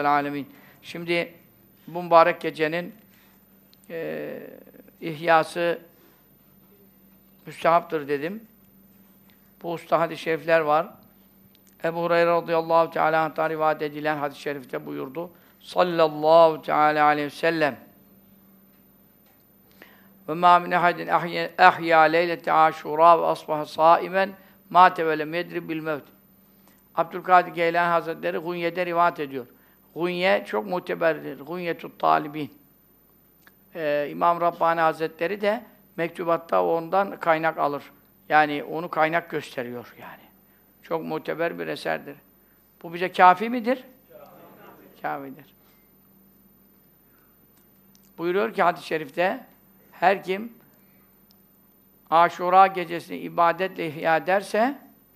alemin. Şimdi bu mübarek gecenin ihyası müstehaptır dedim. Bu usta hadis-i şerifler var. Ebu Hureyre radıyallahu teala anh'tan rivayet edilen hadis-i şerifte buyurdu. Sallallahu teala aleyhi ve sellem. Ve mâ min ehadin ahya leylete aşura ve asbaha sâimen mâte ve lem yedri bil mevt. Abdülkadir Geylani Hazretleri Gunye'de rivayet ediyor. Gunye çok muteberdir. Gunyetut talibin. İmam Rabbani Hazretleri de mektubatta ondan kaynak alır. Yani onu kaynak gösteriyor yani. Çok muteber bir eserdir. Bu bize kâfi midir? Kâfidir. Buyuruyor ki hadis-i şerifte, her kim Aşura gecesini ibadetle ihya ederse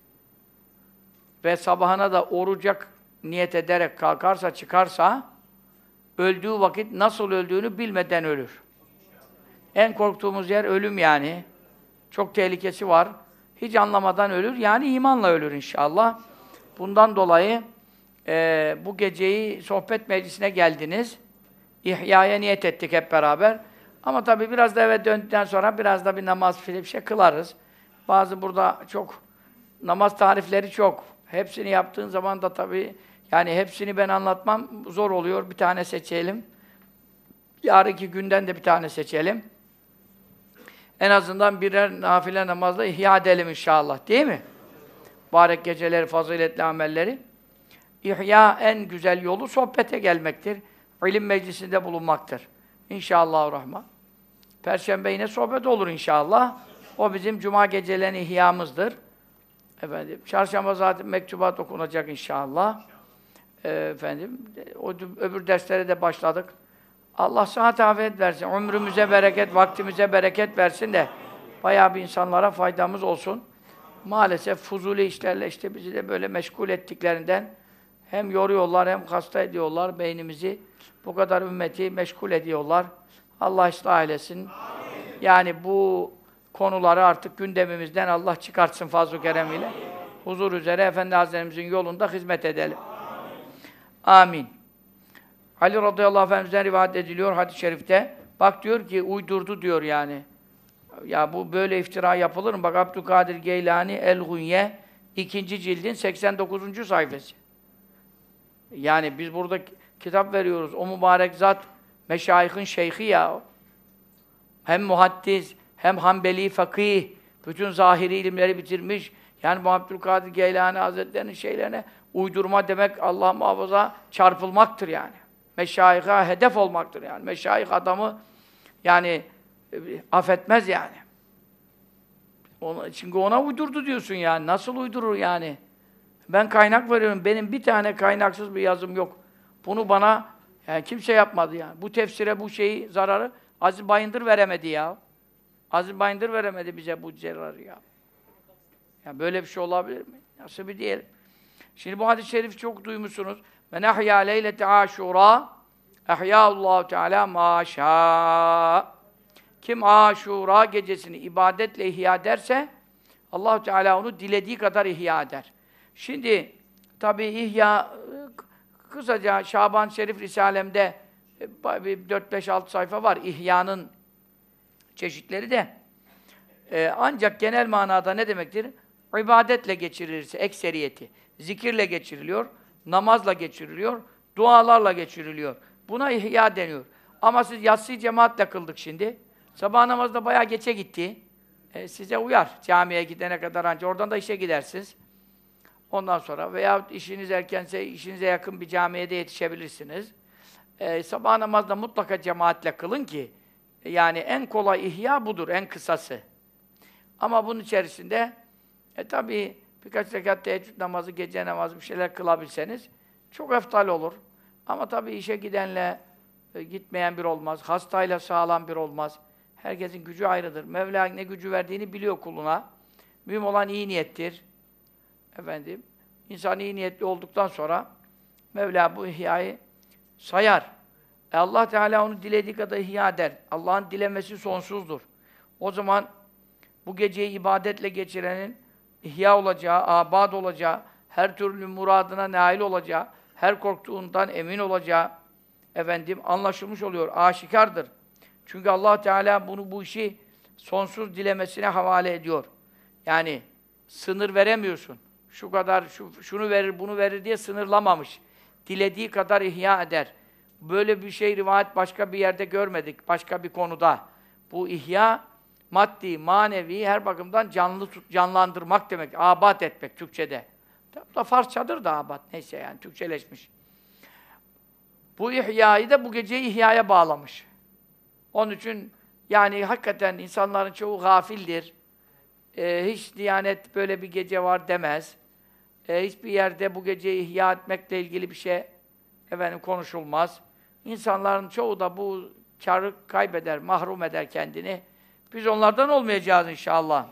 ve sabahına da orucak niyet ederek kalkarsa, çıkarsa, öldüğü vakit nasıl öldüğünü bilmeden ölür. En korktuğumuz yer ölüm yani. Çok tehlikesi var. Hiç anlamadan ölür. Yani imanla ölür inşallah. Bundan dolayı bu geceyi sohbet meclisine geldiniz. İhya'ya niyet ettik hep beraber. Ama tabii biraz da eve döndükten sonra biraz da bir namaz filan bir şey kılarız. Bazı burada çok namaz tarifleri çok. Hepsini yaptığın zaman da tabii yani hepsini ben anlatmam zor oluyor. Bir tane seçelim. Yarınki günden de bir tane seçelim. En azından birer nafile namazla ihya edelim inşallah. Değil mi? Mübarek geceleri, faziletli amelleri. İhya en güzel yolu sohbete gelmektir. İlim meclisinde bulunmaktır. İnşallahurrahman. Perşembe yine sohbet olur inşallah. O bizim cuma gecelerinin ihyamızdır. Efendim, çarşamba zaten mektubat okunacak inşallah. Efendim, öbür derslere de başladık. Allah sıhhat afiyet versin, ömrümüze bereket, vaktimize bereket versin de bayağı bir insanlara faydamız olsun. Maalesef fuzuli işlerle işte bizi de böyle meşgul ettiklerinden hem yoruyorlar hem hasta ediyorlar beynimizi. Bu kadar ümmeti meşgul ediyorlar. Allah ıslah eylesin. Amin. Yani bu konuları artık gündemimizden Allah çıkartsın fazl-ı keremiyle. Huzur üzere Efendi Hazretlerimizin yolunda hizmet edelim. Amin. Ali radıyallahu anh Efendimiz'den rivayet ediliyor hadis-i şerifte. Bak diyor ki uydurdu diyor yani. Ya bu böyle iftira yapılır mı? Bak Abdülkadir Geylani El-Gunye 2. cildin 89. sayfası. Yani biz burada kitap veriyoruz. O mübarek zat meşayihin şeyhi ya. Hem muhaddis, hem Hanbeli fakih, bütün zahiri ilimleri bitirmiş. Yani bu Abdülkadir Geylani Hazretleri'nin şeylerine uydurma demek Allah muhafaza çarpılmaktır yani. Meşayiha hedef olmaktır yani. Meşayih adamı yani affetmez yani. Çünkü ona uydurdu diyorsun yani. Nasıl uydurur yani? Ben kaynak veriyorum. Benim bir tane kaynaksız bir yazım yok. Bunu bana yani kimse yapmadı yani. Bu tefsire bu şeyi, zararı Aziz Bayındır veremedi ya. Aziz Bayındır veremedi bize bu zararı ya. Ya böyle bir şey olabilir mi? Nasıl bir diyelim? Şimdi bu hadis-i şerif çok duymuşsunuz. Men ahya leylete aşura ehyâullâhu teâlâ maşâ. Kim Aşura gecesini ibadetle ihya ederse Allah-u Teala onu dilediği kadar ihya eder. Şimdi tabii ihya kısaca Şaban Şerif Risalem'de 4-5-6 sayfa var. İhyanın çeşitleri de. Ancak genel manada ne demektir? İbadetle geçirilirse ekseriyeti. Zikirle geçiriliyor, namazla geçiriliyor, dualarla geçiriliyor. Buna ihya deniyor. Ama siz yatsıyı cemaatle kıldık şimdi. Sabah namazda bayağı geçe gitti. Size uyar. Camiye gidene kadar anca. Oradan da işe gidersiniz. Ondan sonra veya işiniz erkense işinize yakın bir camiye de yetişebilirsiniz. Sabah namazda mutlaka cemaatle kılın ki yani en kolay ihya budur, en kısası. Ama bunun içerisinde tabii birkaç rekat teheccüd namazı, gece namazı bir şeyler kılabilseniz çok eftal olur. Ama tabii işe gidenle gitmeyen bir olmaz. Hastayla sağlam bir olmaz. Herkesin gücü ayrıdır. Mevla ne gücü verdiğini biliyor kuluna. Mühim olan iyi niyettir. Efendim, insan iyi niyetli olduktan sonra Mevla bu ihyayı sayar. Allah Teala onu dilediği kadar ihya eder. Allah'ın dilemesi sonsuzdur. O zaman bu geceyi ibadetle geçirenin ihya olacağı, abad olacağı, her türlü muradına nail olacağı, her korktuğundan emin olacağı anlaşılmış oluyor, aşikardır. Çünkü Allah Teala bu işi sonsuz dilemesine havale ediyor. Yani sınır veremiyorsun. Şu kadar, şunu verir, bunu verir diye sınırlamamış. Dilediği kadar ihya eder. Böyle bir şey rivayet başka bir yerde görmedik, başka bir konuda. Bu ihya, maddi, manevi her bakımdan canlandırmak demek, abat etmek Türkçe'de. Da Farsçadır da abat, neyse yani Türkçeleşmiş. Bu ihyayı da bu geceyi ihyaya bağlamış. Onun için yani hakikaten insanların çoğu gafildir. Hiç Diyanet böyle bir gece var demez. Hiçbir yerde bu geceyi ihya etmekle ilgili bir şey konuşulmaz. İnsanların çoğu da bu kârı kaybeder, mahrum eder kendini. Biz onlardan olmayacağız inşallah.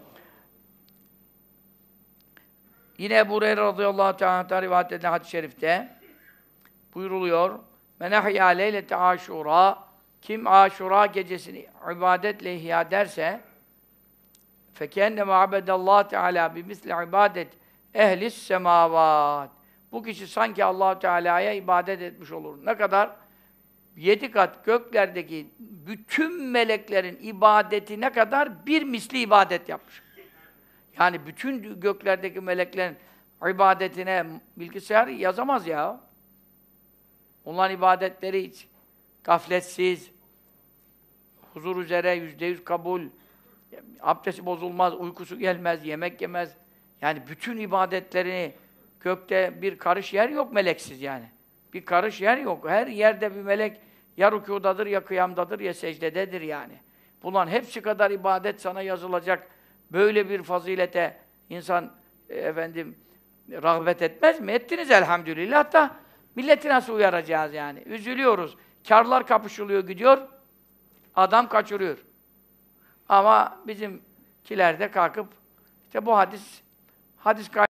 Yine Ebu Hureyre radıyallahu teala rivayet edilen hadis-i şerifte buyruluyor. Men ahya leylete aşura, kim aşura gecesini ibadetle ihya ederse fekenne abedallahu teala bimisli ibadet ehlis semavat. Bu kişi sanki Allah Teala'ya ibadet etmiş olur. Ne kadar? 7 kat göklerdeki bütün meleklerin ibadeti ne kadar? Bir misli ibadet yapmış. Yani bütün göklerdeki meleklerin ibadetine bilgisayar yazamaz ya. Onların ibadetleri hiç gafletsiz, huzur üzere, %100 kabul, abdesti bozulmaz, uykusu gelmez, yemek yemez. Yani bütün ibadetlerini gökte bir karış yer yok meleksiz yani. Bir karış yer yok. Her yerde bir melek ya rükûdadır, ya kıyamdadır, ya secdededir yani. Bunların hepsi kadar ibadet sana yazılacak. Böyle bir fazilete insan rağbet etmez mi? Ettiniz elhamdülillah da milleti nasıl uyaracağız yani? Üzülüyoruz. Kârlar kapışılıyor, gidiyor. Adam kaçırıyor. Ama bizimkiler de kalkıp işte bu hadis